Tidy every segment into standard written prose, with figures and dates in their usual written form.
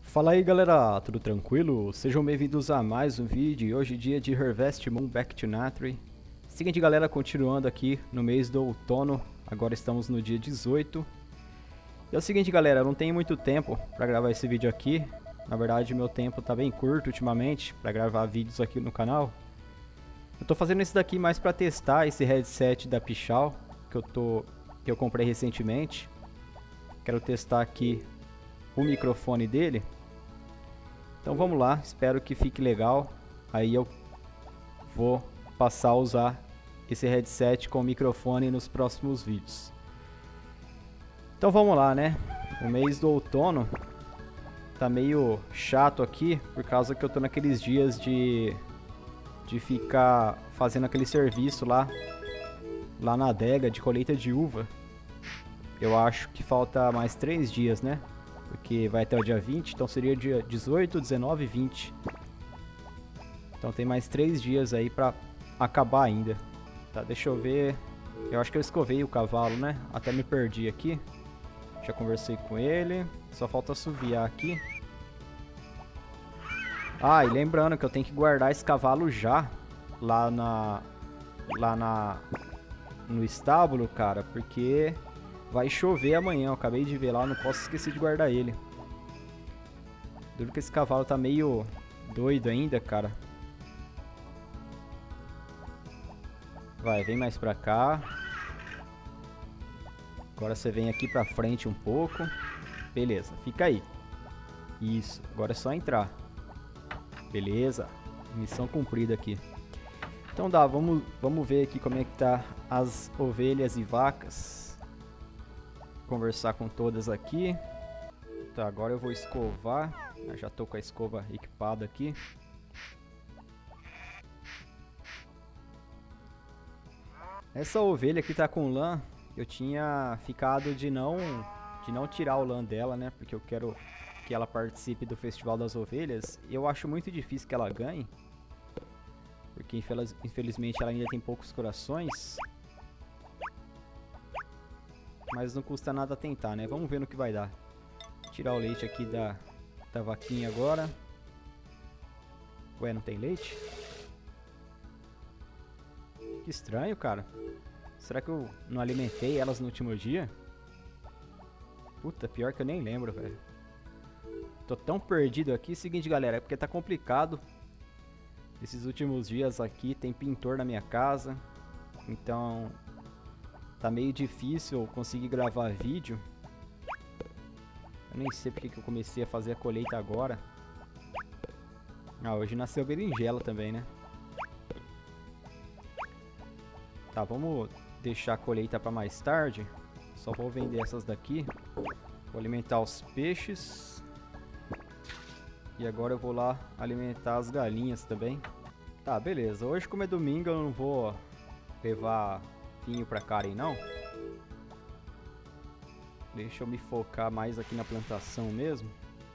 Fala aí galera, tudo tranquilo? Sejam bem-vindos a mais um vídeo. Hoje é dia de Harvest Moon Back to Natree. Seguinte galera, continuando aqui no mês do outono, agora estamos no dia 18. E é o seguinte galera, eu não tenho muito tempo para gravar esse vídeo aqui. Na verdade meu tempo tá bem curto ultimamente para gravar vídeos aqui no canal. Eu tô fazendo esse daqui mais para testar esse headset da Pichau que eu comprei recentemente. Quero testar aqui o microfone dele. Então vamos lá, espero que fique legal. Aí eu vou passar a usar esse headset com microfone nos próximos vídeos. Então vamos lá, né? O mês do outono tá meio chato aqui, por causa que eu tô naqueles dias de ficar fazendo aquele serviço lá na adega de colheita de uva. Eu acho que falta mais 3 dias, né? Porque vai até o dia 20, então seria dia 18, 19 e 20. Então tem mais 3 dias aí pra acabar ainda. Tá, deixa eu ver. Eu acho que eu escovei o cavalo, né? Até me perdi aqui. Já conversei com ele. Só falta assoviar aqui. Ah, e lembrando que eu tenho que guardar esse cavalo já lá no estábulo, cara, porque vai chover amanhã, eu acabei de ver lá, não posso esquecer de guardar ele. Duro que esse cavalo tá meio doido ainda, cara. Vai, vem mais pra cá. Agora você vem aqui pra frente um pouco. Beleza, fica aí. Isso, agora é só entrar. Beleza, missão cumprida aqui. Então dá, vamos ver aqui como é que tá as ovelhas e vacas. Conversar com todas aqui. Tá, agora eu vou escovar. Eu já tô com a escova equipada aqui. Essa ovelha que tá com lã, eu tinha ficado de não tirar o lã dela, né? Porque eu quero que ela participe do Festival das Ovelhas. Eu acho muito difícil que ela ganhe, porque infelizmente ela ainda tem poucos corações. Mas não custa nada tentar, né? Vamos ver no que vai dar. Tirar o leite aqui da vaquinha agora. Ué, não tem leite? Que estranho, cara. Será que eu não alimentei elas no último dia? Puta, pior que eu nem lembro, velho. Tô tão perdido aqui. Seguinte, galera, é porque tá complicado. Esses últimos dias aqui tem pintor na minha casa. Então tá meio difícil conseguir gravar vídeo. Eu nem sei porque que eu comecei a fazer a colheita agora. Ah, hoje nasceu berinjela também, né? Tá, vamos deixar a colheita para mais tarde. Só vou vender essas daqui. Vou alimentar os peixes. E agora eu vou lá alimentar as galinhas também. Tá, beleza. Hoje, como é domingo, eu não vou levar vinho pra Karen, não. Deixa eu me focar mais aqui na plantação mesmo.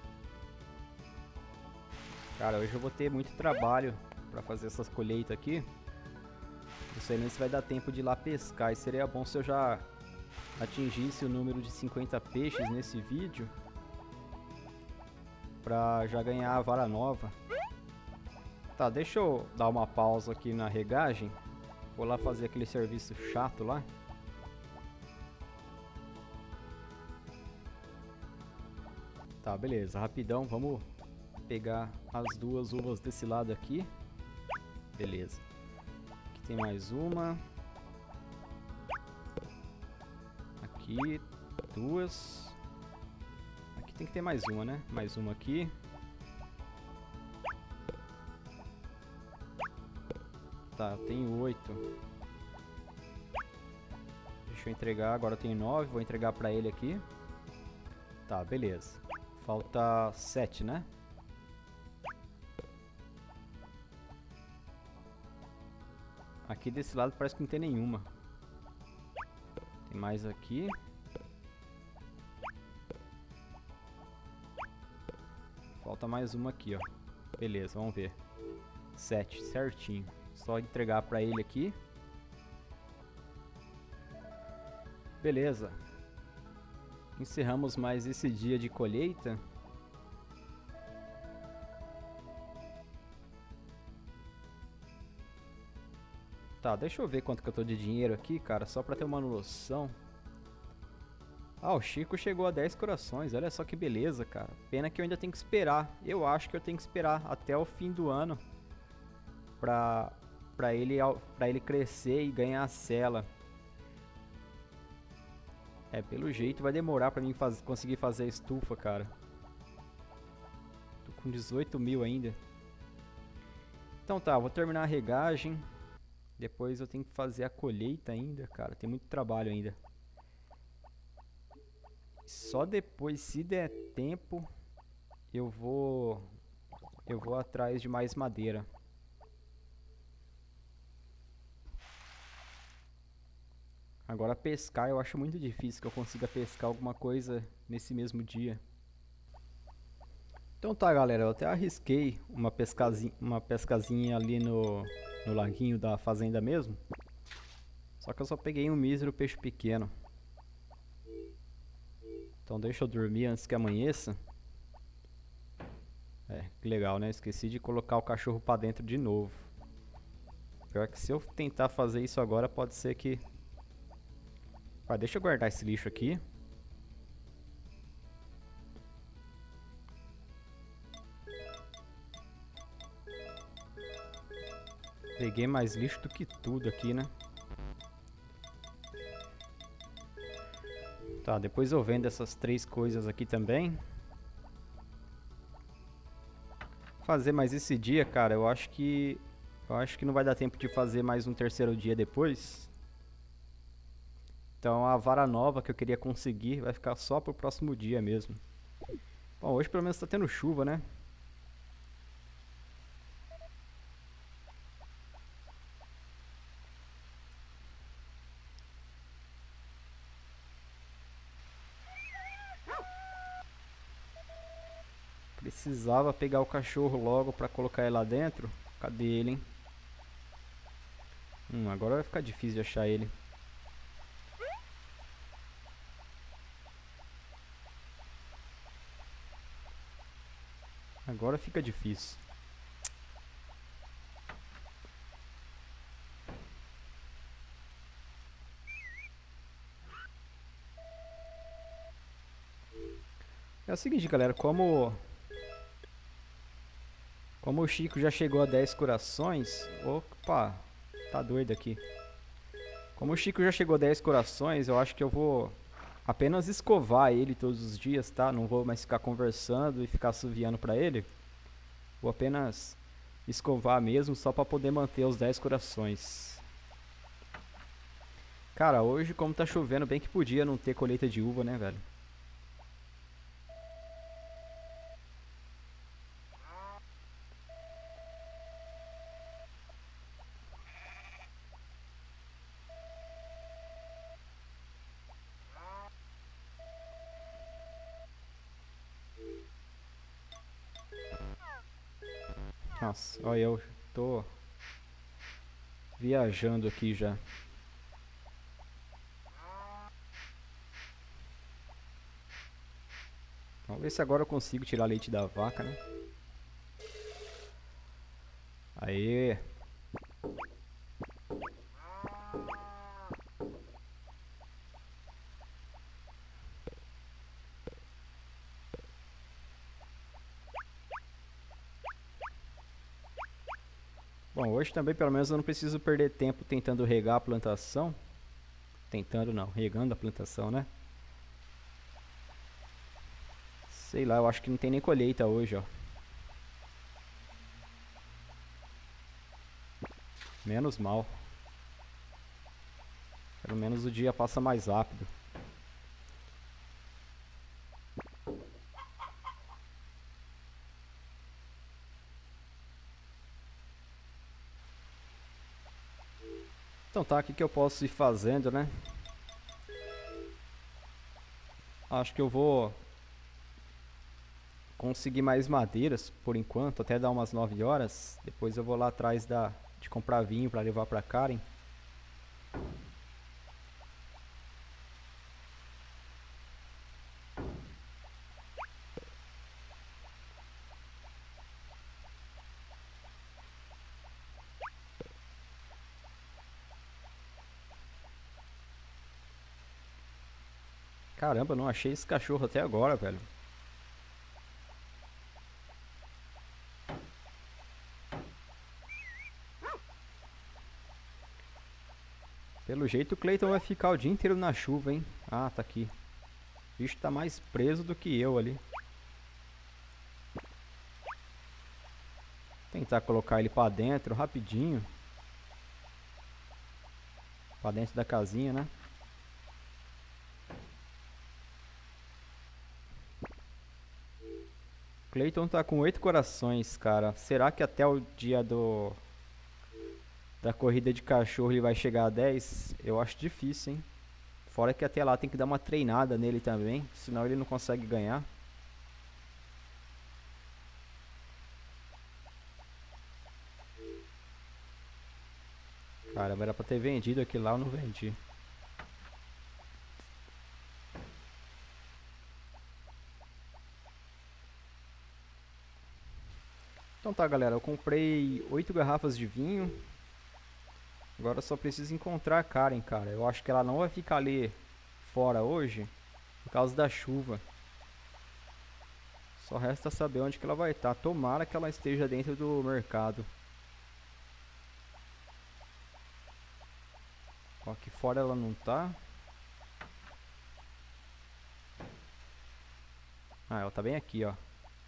Cara, hoje eu vou ter muito trabalho pra fazer essas colheitas aqui. Não sei nem se vai dar tempo de ir lá pescar. E seria bom se eu já atingisse o número de 50 peixes nesse vídeo, pra já ganhar a vara nova. Tá, deixa eu dar uma pausa aqui na regagem. Vou lá fazer aquele serviço chato lá. Tá, beleza, rapidão, vamos pegar as duas uvas desse lado aqui. Beleza. Aqui tem mais uma. Aqui, duas. Aqui tem que ter mais uma, né? Mais uma aqui. Tá, eu tenho 8. Deixa eu entregar, agora eu tenho 9. Vou entregar pra ele aqui. Tá, beleza. Falta 7, né? Aqui desse lado parece que não tem nenhuma. Tem mais aqui. Falta mais uma aqui, ó. Beleza, vamos ver. 7, certinho. Só entregar pra ele aqui. Beleza. Encerramos mais esse dia de colheita. Tá, deixa eu ver quanto que eu tô de dinheiro aqui, cara, só pra ter uma noção. Ah, o Chico chegou a 10 corações, olha só que beleza, cara. Pena que eu ainda tenho que esperar. Eu acho que eu tenho que esperar até o fim do ano pra, pra ele crescer e ganhar a cela. É, pelo jeito vai demorar pra mim conseguir fazer a estufa, cara. Tô com 18 mil ainda. Então tá, vou terminar a regagem. Depois eu tenho que fazer a colheita ainda, cara. Tem muito trabalho ainda. Só depois, se der tempo, eu vou atrás de mais madeira. Agora pescar eu acho muito difícil que eu consiga pescar alguma coisa nesse mesmo dia. Então tá, galera, eu até arrisquei uma pescazinha ali no laguinho da fazenda mesmo. Só que eu só peguei um mísero peixe pequeno. Então deixa eu dormir antes que amanheça. É, que legal, né? Esqueci de colocar o cachorro pra dentro de novo. Pior que se eu tentar fazer isso agora, pode ser que... Vai, deixa eu guardar esse lixo aqui. Peguei mais lixo do que tudo aqui, né? Tá, depois eu vendo essas 3 coisas aqui também. Fazer mais esse dia, cara, eu acho que não vai dar tempo de fazer mais um terceiro dia depois. Então a vara nova que eu queria conseguir vai ficar só pro próximo dia mesmo. Bom, hoje pelo menos tá tendo chuva, né? Precisava pegar o cachorro logo pra colocar ele lá dentro. Cadê ele, hein? Agora vai ficar difícil de achar ele. Agora fica difícil. É o seguinte, galera, como o Chico já chegou a 10 corações... Opa, tá doido aqui. Como o Chico já chegou a 10 corações, eu acho que eu vou apenas escovar ele todos os dias, tá? Não vou mais ficar conversando e ficar assoviando pra ele. Vou apenas escovar mesmo, só pra poder manter os 10 corações. Cara, hoje como tá chovendo, bem que podia não ter colheita de uva, né, velho? Nossa, olha, eu tô viajando aqui já. Vamos ver se agora eu consigo tirar leite da vaca, né? Aê! Bom, hoje também pelo menos eu não preciso perder tempo tentando regar a plantação. Tentando não, regando a plantação, né? Sei lá, eu acho que não tem nem colheita hoje, ó. Menos mal. Pelo menos o dia passa mais rápido. Então tá, o que eu posso ir fazendo, né? Acho que eu vou conseguir mais madeiras por enquanto, até dar umas 9 horas. Depois eu vou lá atrás de comprar vinho pra levar pra Karen. Caramba, eu não achei esse cachorro até agora, velho. Pelo jeito o Clayton vai ficar o dia inteiro na chuva, hein? Ah, tá aqui. O bicho tá mais preso do que eu ali. Tentar colocar ele pra dentro rapidinho. Pra dentro da casinha, né? Clayton tá com 8 corações, cara. Será que até o dia da corrida de cachorro ele vai chegar a 10? Eu acho difícil, hein? Fora que até lá tem que dar uma treinada nele também, senão ele não consegue ganhar. Cara, era pra ter vendido aquilo lá, eu não vendi. Então tá, galera, eu comprei 8 garrafas de vinho. Agora eu só preciso encontrar a Karen, cara. Eu acho que ela não vai ficar ali fora hoje por causa da chuva. Só resta saber onde que ela vai estar. Tomara que ela esteja dentro do mercado. Ó, aqui fora ela não tá. Ah, ela tá bem aqui, ó.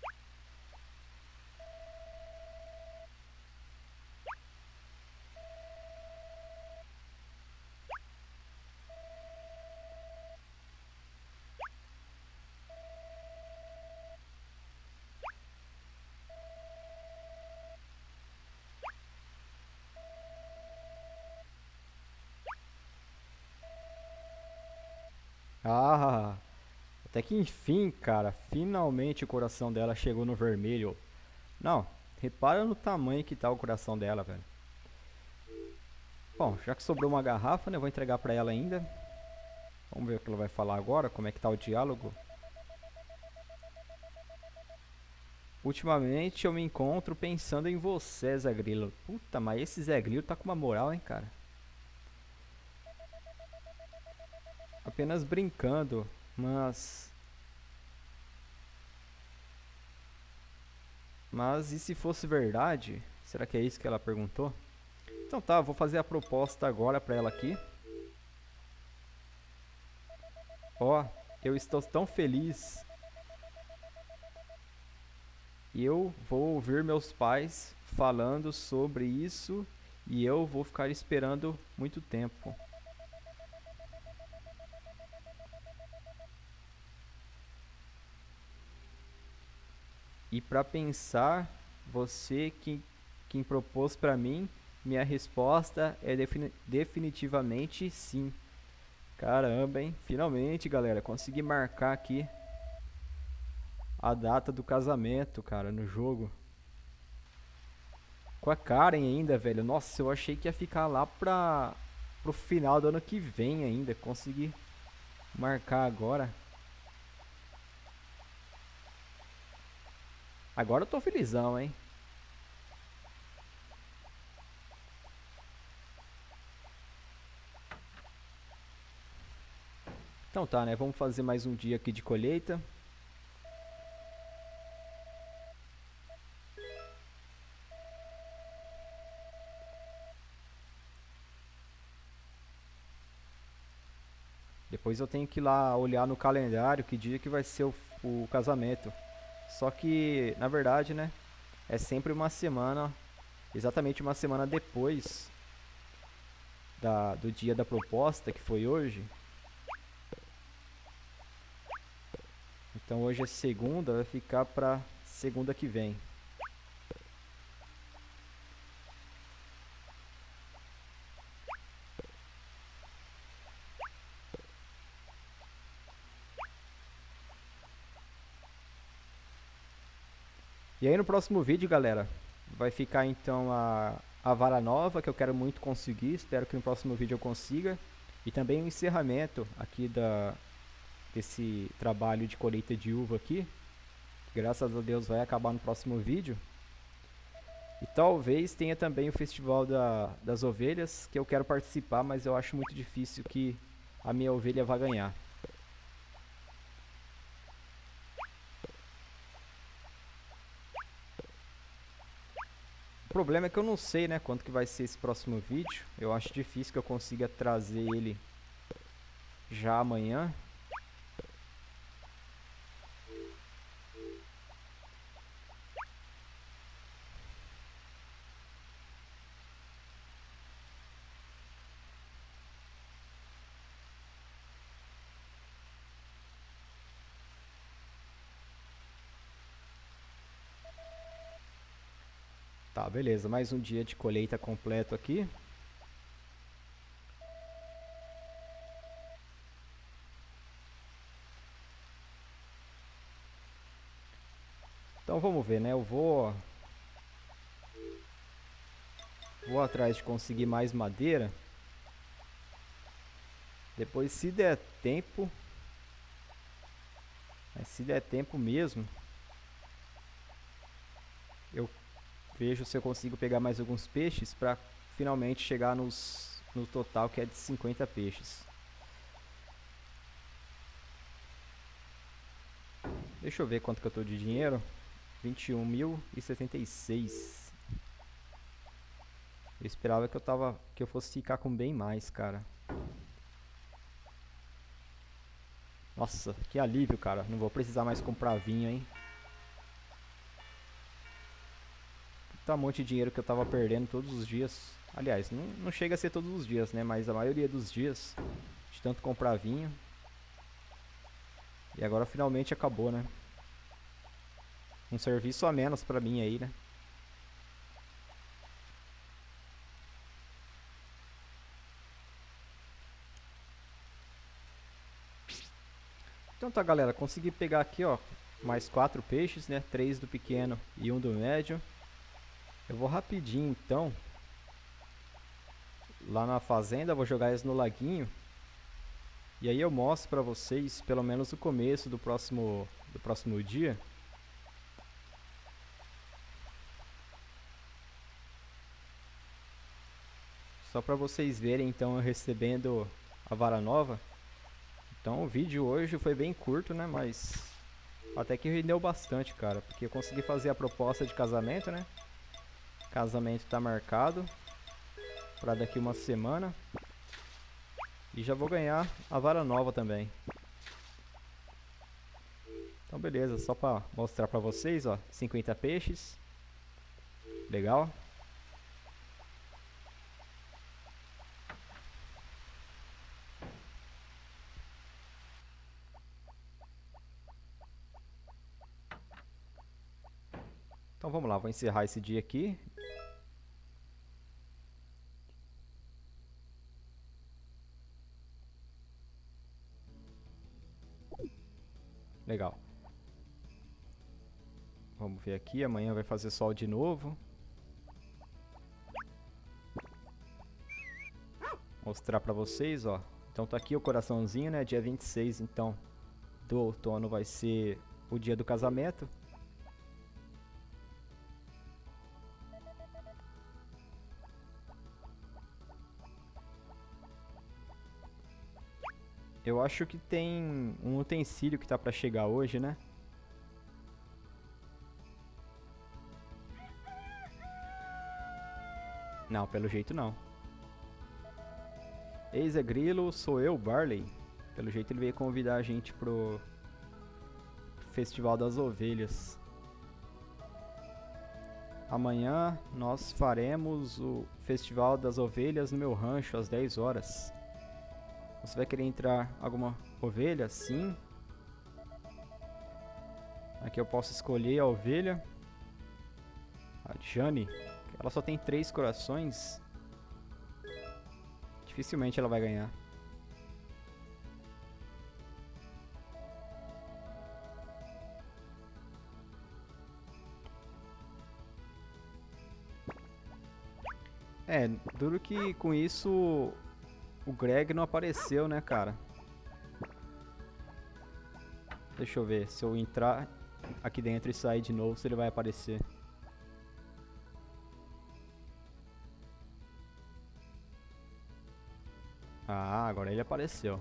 Ah, até que enfim, cara. Finalmente o coração dela chegou no vermelho. Não, repara no tamanho que tá o coração dela, velho. Bom, já que sobrou uma garrafa, né? Eu vou entregar pra ela ainda. Vamos ver o que ela vai falar agora, como é que tá o diálogo. Ultimamente eu me encontro pensando em você, Zé Grilo. Puta, mas esse Zé Grilo tá com uma moral, hein, cara. Apenas brincando, mas... Mas e se fosse verdade? Será que é isso que ela perguntou? Então tá, vou fazer a proposta agora pra ela aqui. Ó, eu estou tão feliz. E eu vou ouvir meus pais falando sobre isso e eu vou ficar esperando muito tempo. E para pensar, você quem propôs para mim, minha resposta é definitivamente sim. Caramba, hein? Finalmente, galera, consegui marcar aqui a data do casamento, cara, no jogo. Com a Karen ainda, velho. Nossa, eu achei que ia ficar lá pro final do ano que vem ainda. Consegui marcar agora. Agora eu tô felizão, hein? Então tá, né? Vamos fazer mais um dia aqui de colheita. Depois eu tenho que ir lá olhar no calendário que dia que vai ser o casamento. Só que, na verdade, né? É sempre uma semana, exatamente uma semana depois do dia da proposta, que foi hoje. Então hoje é segunda, vai ficar pra segunda que vem. E aí no próximo vídeo, galera, vai ficar então a vara nova, que eu quero muito conseguir. Espero que no próximo vídeo eu consiga. E também o encerramento aqui desse trabalho de colheita de uva aqui. Graças a Deus vai acabar no próximo vídeo. E talvez tenha também o festival das ovelhas, que eu quero participar, mas eu acho muito difícil que a minha ovelha vá ganhar. problema é que eu não sei, né, quanto que vai ser esse próximo vídeo. Eu acho difícil que eu consiga trazer ele já amanhã. Tá, beleza. Mais um dia de colheita completo aqui. Então vamos ver, né? Eu vou atrás de conseguir mais madeira. Depois, se der tempo, mas se der tempo mesmo, eu vejo se eu consigo pegar mais alguns peixes para finalmente chegar no total, que é de 50 peixes. Deixa eu ver quanto que eu tô de dinheiro. 21.076. Eu esperava que eu fosse ficar com bem mais, cara. Nossa, que alívio, cara. Não vou precisar mais comprar vinho, hein. Tá um monte de dinheiro que eu tava perdendo todos os dias. Aliás, não chega a ser todos os dias, né? Mas a maioria dos dias, de tanto comprar vinho. E agora finalmente acabou, né? Um serviço a menos pra mim aí, né? Então tá, galera, consegui pegar aqui, ó, mais 4 peixes, né? 3 do pequeno e 1 do médio. Eu vou rapidinho, então, lá na fazenda, vou jogar eles no laguinho. E aí eu mostro pra vocês, pelo menos o começo do próximo dia. Só pra vocês verem, então, eu recebendo a vara nova. Então o vídeo hoje foi bem curto, né? Mas até que rendeu bastante, cara. Porque eu consegui fazer a proposta de casamento, né? Casamento tá marcado pra daqui uma semana. E já vou ganhar a vara nova também. Então beleza, só pra mostrar pra vocês, ó. 50 peixes. Legal. Então vamos lá, vou encerrar esse dia aqui. Legal. Vamos ver aqui, amanhã vai fazer sol de novo. Mostrar pra vocês, ó. Então tá aqui o coraçãozinho, né? Dia 26, então, do outono vai ser o dia do casamento. Eu acho que tem um utensílio que tá pra chegar hoje, né? Não, pelo jeito não. Eis é Grilo, sou eu, Barley. Pelo jeito ele veio convidar a gente pro Festival das Ovelhas. Amanhã nós faremos o Festival das Ovelhas no meu rancho às 10 horas. Você vai querer entrar alguma ovelha? Sim. Aqui eu posso escolher a ovelha. A Jane. Ela só tem 3 corações. Dificilmente ela vai ganhar. É, duro que com isso o Greg não apareceu, né, cara? Deixa eu ver, se eu entrar aqui dentro e sair de novo, se ele vai aparecer. Ah, agora ele apareceu.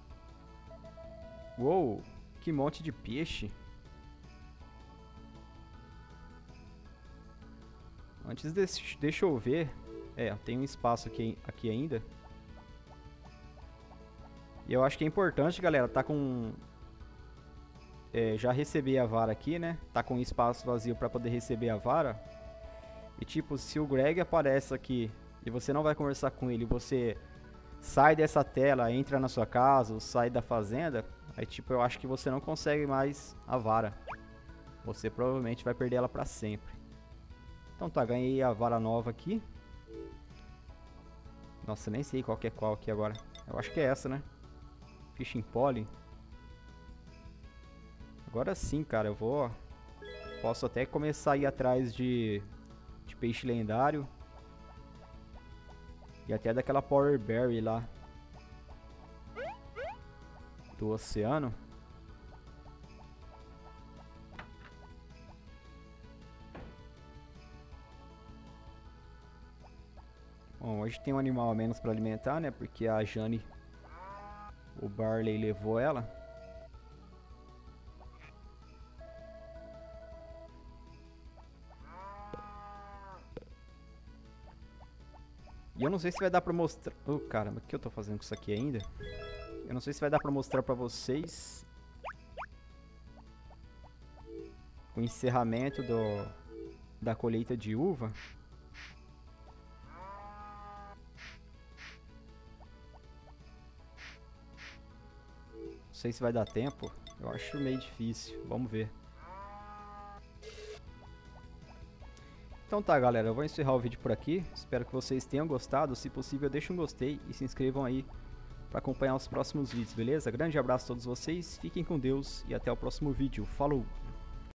Uou, que monte de peixe. Antes desse, deixa eu ver. Tem um espaço aqui ainda. E eu acho que é importante, galera, tá com... já recebi a vara aqui, né? Tá com um espaço vazio pra poder receber a vara. E tipo, se o Greg aparece aqui e você não vai conversar com ele, você sai dessa tela, entra na sua casa, ou sai da fazenda, aí tipo, eu acho que você não consegue mais a vara. Você provavelmente vai perder ela pra sempre. Então tá, ganhei a vara nova aqui. Nossa, nem sei qual que é qual aqui agora. Eu acho que é essa, né? Fishing Pole. Agora sim, cara, eu vou... Posso até começar a ir atrás de peixe lendário. E até daquela Power Berry lá. Do oceano. Bom, hoje tem um animal a menos para alimentar, né? Porque a Jane, o Barley levou ela. E eu não sei se vai dar pra mostrar... Oh, caramba, o que eu tô fazendo com isso aqui ainda? Eu não sei se vai dar pra mostrar pra vocês o encerramento da colheita de uva. Não sei se vai dar tempo. Eu acho meio difícil. Vamos ver. Então tá, galera, eu vou encerrar o vídeo por aqui. Espero que vocês tenham gostado. Se possível, deixe um gostei e se inscrevam aí para acompanhar os próximos vídeos, beleza? Grande abraço a todos vocês, fiquem com Deus e até o próximo vídeo. Falou!